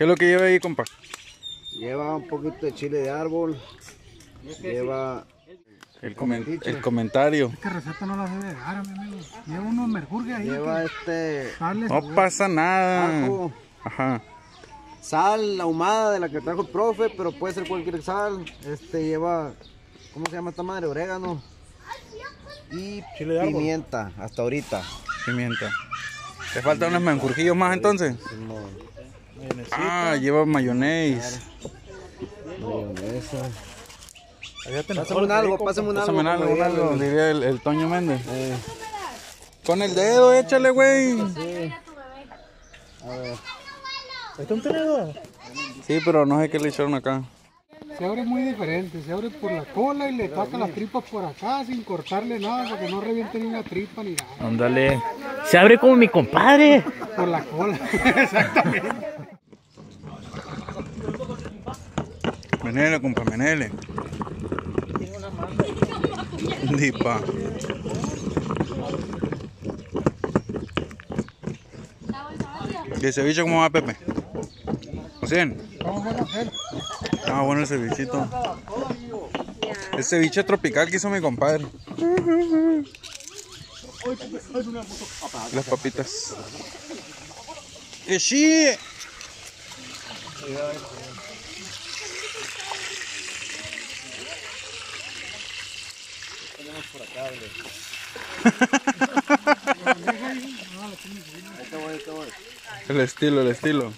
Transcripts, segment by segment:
¿Qué es lo que lleva ahí, compa? Lleva un poquito de chile de árbol. Lleva El comentario. Esta receta no la sé de dar, mi amigo. Lleva unos merjurgue ahí. Lleva No pasa nada. ajo, Ajá. sal ahumada de la que trajo el profe, pero puede ser cualquier sal. Lleva, ¿cómo se llama esta madre? Orégano. Y Chile de árbol. pimienta, hasta ahorita. Pimienta. ¿Te faltan unos menjurjillos más entonces? Ah, lleva mayonesa. Mayonesa. Allá tenés Pásame algo, pásame Pásame algo, como algo, diría el Toño Méndez. Con el dedo, échale, güey. Sí. A ver. ¿Está un tenedor? Sí, pero no sé qué le echaron acá. Se abre muy diferente, se abre por la cola y le taca las tripas por acá sin cortarle nada para que no reviente ni una tripa ni nada. Ándale. Se abre como mi compadre. Por la cola, exactamente. Menele, compa, menele. Dipa. ¿Y el ceviche cómo va, Pepe? ¿100? Ah, bueno el cevichito. El ceviche tropical que hizo mi compadre. Las papitas. ¡Que sí! El estilo, el estilo.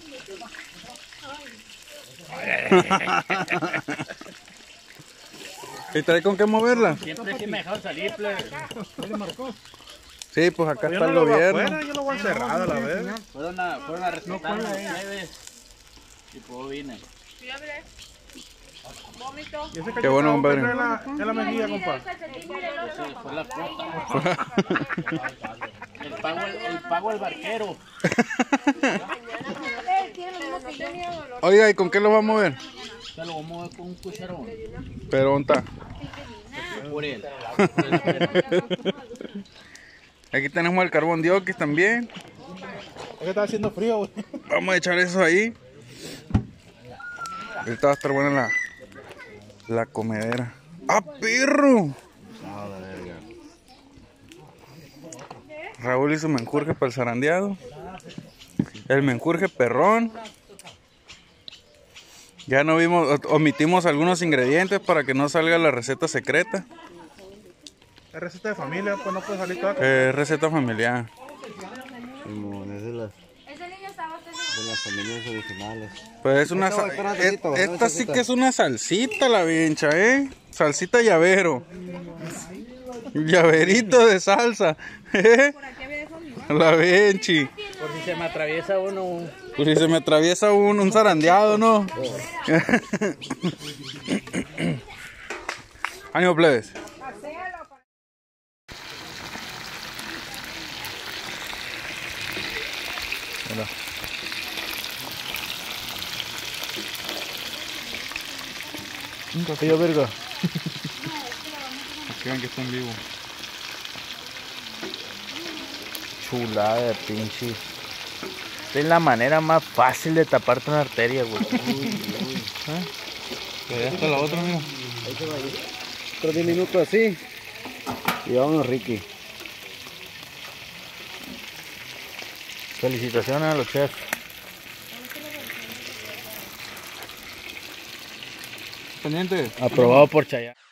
¿Y trae con qué moverla? Siempre sí me dejaron salir, plebe. Sí, pues acá está el gobierno. Yo lo voy a cerrar a la vez. Fueron a respetar los plebes. Y pues vine. Qué bueno, compadre. Ya la mejilla, compa. Fue la cuota. El pago al barquero. Oiga, ¿y con qué lo va a mover? Se lo vamos a mover con un cucharón. Pero ¿dónde está? Por él. Aquí tenemos el carbón diokis también. Es que está haciendo frío, güey. Vamos a echar eso ahí. Ahorita va a estar buena la comedera. ¡Ah, perro! Raúl hizo menjurje para el zarandeado. El menjurje perrón. Ya no vimos, omitimos algunos ingredientes para que no salga la receta secreta. Es receta de familia, pues no puede salir toda. Receta familiar. Es de las familias originales. Pues es una esta sí que es una salsita la vincha, salsita llavero. Llaverito de salsa. La vinchi. Por si se me atraviesa uno. Pues si se me atraviesa un zarandeado, ¿no? Ánimo, plebes. Hola. Un café, verga. Vean que está en vivo. Chulada de pinche. Esta es la manera más fácil de taparte una arteria, güey. Ya está la otra, amigo. Ahí se va ahí. Otros 10 minutos así. Y vámonos, Ricky. Felicitaciones a los chefs. Pendiente. Aprobado por Chayanne.